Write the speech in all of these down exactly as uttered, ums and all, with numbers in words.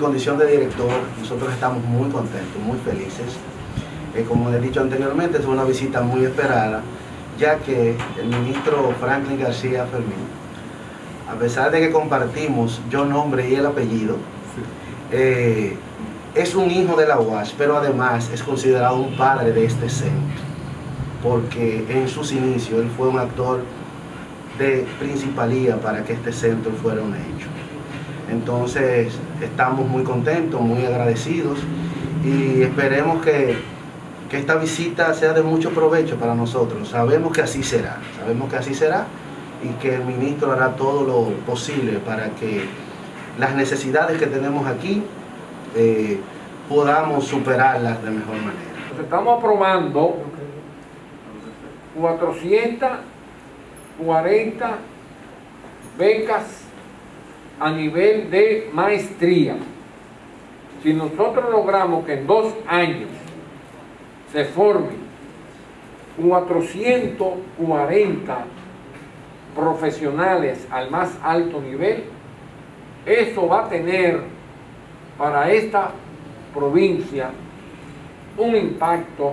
condición de director, nosotros estamos muy contentos, muy felices. Eh, como les he dicho anteriormente, es una visita muy esperada, ya que el ministro Franklin García Fermín, a pesar de que compartimos yo nombre y el apellido, sí. eh, es un hijo de la U A S, pero además es considerado un padre de este centro, porque en sus inicios él fue un actor de principalía para que este centro fuera un hecho. Entonces estamos muy contentos, muy agradecidos y esperemos que que esta visita sea de mucho provecho para nosotros. Sabemos que así será, sabemos que así será y que el ministro hará todo lo posible para que las necesidades que tenemos aquí eh, podamos superarlas de mejor manera. Estamos aprobando cuatrocientas cuarenta becas a nivel de maestría. Si nosotros logramos que en dos años se formen cuatrocientos cuarenta profesionales al más alto nivel, eso va a tener para esta provincia un impacto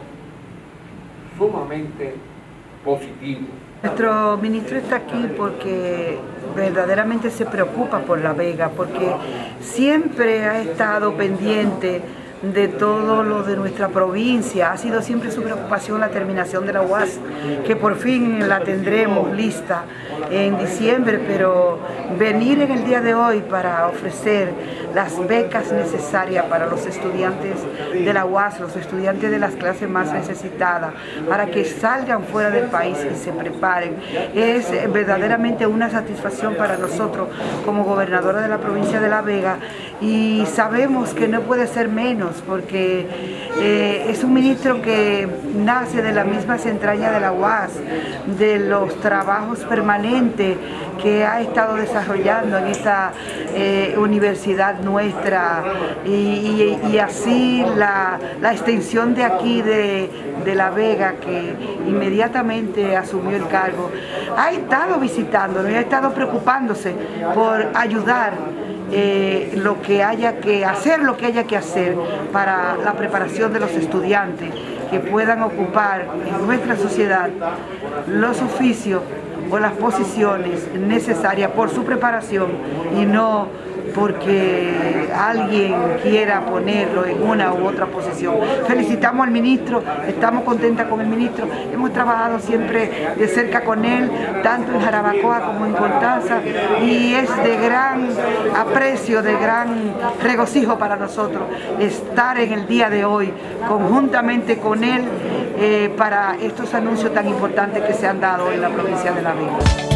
sumamente positivo. Nuestro ministro está aquí porque verdaderamente se preocupa por La Vega, porque siempre ha estado pendiente de todo lo de nuestra provincia. Ha sido siempre su preocupación la terminación de la U A S, que por fin la tendremos lista en diciembre, pero venir en el día de hoy para ofrecer las becas necesarias para los estudiantes de la U A S, los estudiantes de las clases más necesitadas, para que salgan fuera del país y se preparen, es verdaderamente una satisfacción para nosotros como gobernadora de la provincia de La Vega, y sabemos que no puede ser menos, porque eh, es un ministro que nace de las mismas entrañas de la U A S, de los trabajos permanentes que ha estado desarrollando en esta eh, universidad nuestra, y, y, y así la, la extensión de aquí de, de La Vega, que inmediatamente asumió el cargo, ha estado visitándonos y ha estado preocupándose por ayudar Eh, lo que haya que hacer, lo que haya que hacer para la preparación de los estudiantes que puedan ocupar en nuestra sociedad los oficios o las posiciones necesarias por su preparación y no porque alguien quiera ponerlo en una u otra posición. Felicitamos al ministro, estamos contentas con el ministro, hemos trabajado siempre de cerca con él, tanto en Jarabacoa como en Constanza, y es de gran aprecio, de gran regocijo para nosotros estar en el día de hoy conjuntamente con él eh, para estos anuncios tan importantes que se han dado en la provincia de La Vega.